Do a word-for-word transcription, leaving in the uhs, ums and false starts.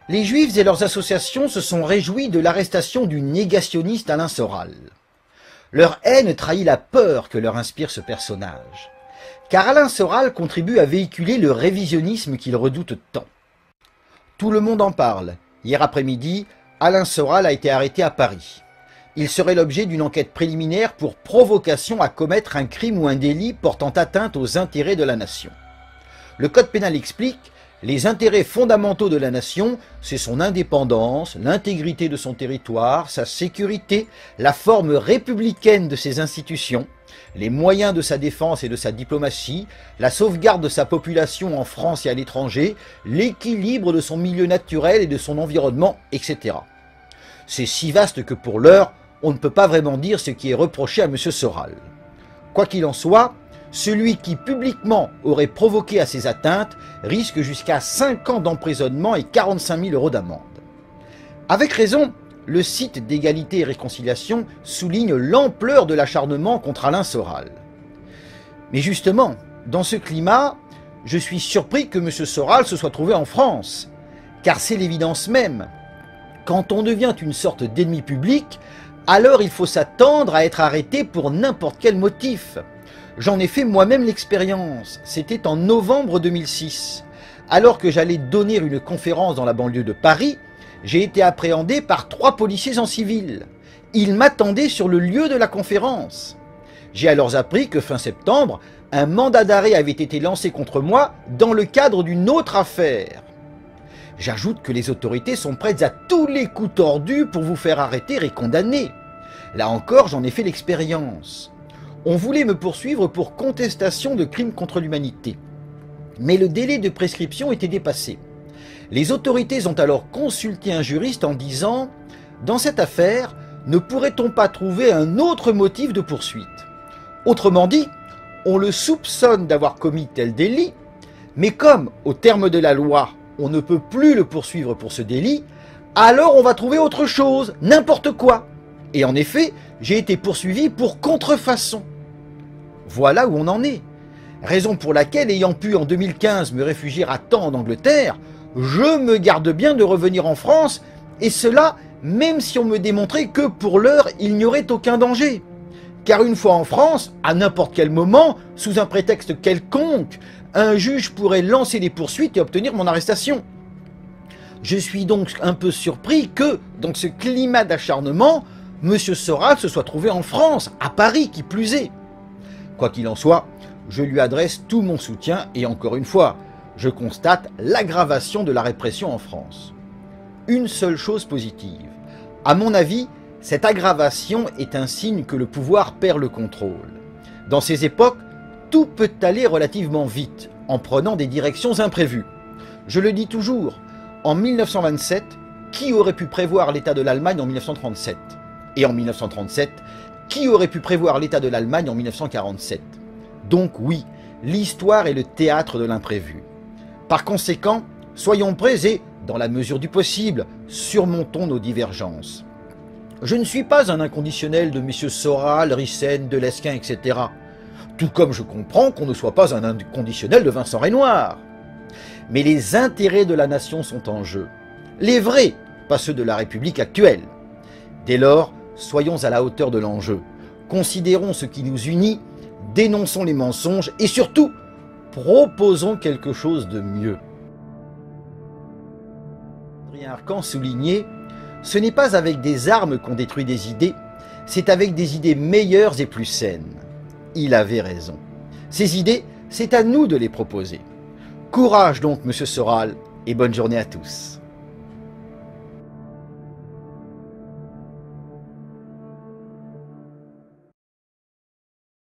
Les Juifs et leurs associations se sont réjouis de l'arrestation du négationniste Alain Soral. Leur haine trahit la peur que leur inspire ce personnage. Car Alain Soral contribue à véhiculer le révisionnisme qu'il redoute tant. Tout le monde en parle. Hier après-midi, Alain Soral a été arrêté à Paris. Il serait l'objet d'une enquête préliminaire pour provocation à commettre un crime ou un délit portant atteinte aux intérêts de la nation. Le code pénal explique: les intérêts fondamentaux de la nation, c'est son indépendance, l'intégrité de son territoire, sa sécurité, la forme républicaine de ses institutions, les moyens de sa défense et de sa diplomatie, la sauvegarde de sa population en France et à l'étranger, l'équilibre de son milieu naturel et de son environnement, et cetera. C'est si vaste que pour l'heure, on ne peut pas vraiment dire ce qui est reproché à M. Soral. Quoi qu'il en soit, celui qui publiquement aurait provoqué à ces atteintes risque jusqu'à cinq ans d'emprisonnement et quarante-cinq mille euros d'amende. Avec raison, le site d'égalité et réconciliation souligne l'ampleur de l'acharnement contre Alain Soral. Mais justement, dans ce climat, je suis surpris que M. Soral se soit trouvé en France, car c'est l'évidence même. Quand on devient une sorte d'ennemi public, alors il faut s'attendre à être arrêté pour n'importe quel motif. J'en ai fait moi-même l'expérience, c'était en novembre deux mille six. Alors que j'allais donner une conférence dans la banlieue de Paris, j'ai été appréhendé par trois policiers en civil. Ils m'attendaient sur le lieu de la conférence. J'ai alors appris que fin septembre, un mandat d'arrêt avait été lancé contre moi dans le cadre d'une autre affaire. J'ajoute que les autorités sont prêtes à tous les coups tordus pour vous faire arrêter et condamner. Là encore, j'en ai fait l'expérience. On voulait me poursuivre pour contestation de crimes contre l'humanité. Mais le délai de prescription était dépassé. Les autorités ont alors consulté un juriste en disant « Dans cette affaire, ne pourrait-on pas trouver un autre motif de poursuite ?» Autrement dit, on le soupçonne d'avoir commis tel délit, mais comme, au terme de la loi, on ne peut plus le poursuivre pour ce délit, alors on va trouver autre chose, n'importe quoi. Et en effet, j'ai été poursuivi pour contrefaçon. Voilà où on en est. Raison pour laquelle, ayant pu en deux mille quinze me réfugier à temps en Angleterre, je me garde bien de revenir en France, et cela même si on me démontrait que pour l'heure il n'y aurait aucun danger. Car une fois en France, à n'importe quel moment, sous un prétexte quelconque, un juge pourrait lancer des poursuites et obtenir mon arrestation. Je suis donc un peu surpris que, dans ce climat d'acharnement, M. Soral se soit trouvé en France, à Paris qui plus est. Quoi qu'il en soit, je lui adresse tout mon soutien et encore une fois, je constate l'aggravation de la répression en France. Une seule chose positive. À mon avis, cette aggravation est un signe que le pouvoir perd le contrôle. Dans ces époques, tout peut aller relativement vite, en prenant des directions imprévues. Je le dis toujours, en mille neuf cent vingt-sept, qui aurait pu prévoir l'état de l'Allemagne en mille neuf cent trente-sept? Et en mille neuf cent trente-sept, qui aurait pu prévoir l'état de l'Allemagne en mille neuf cent quarante-sept? Donc oui, l'histoire est le théâtre de l'imprévu. Par conséquent, soyons prêts et, dans la mesure du possible, surmontons nos divergences. Je ne suis pas un inconditionnel de messieurs Soral, Rissen, Delesquin, et cetera. Tout comme je comprends qu'on ne soit pas un inconditionnel de Vincent Renoir. Mais les intérêts de la nation sont en jeu. Les vrais, pas ceux de la République actuelle. Dès lors, soyons à la hauteur de l'enjeu. Considérons ce qui nous unit, dénonçons les mensonges et surtout, proposons quelque chose de mieux. Adrien Arcan soulignait « Ce n'est pas avec des armes qu'on détruit des idées, c'est avec des idées meilleures et plus saines. » Il avait raison. Ces idées, c'est à nous de les proposer. Courage donc, monsieur Soral, et bonne journée à tous.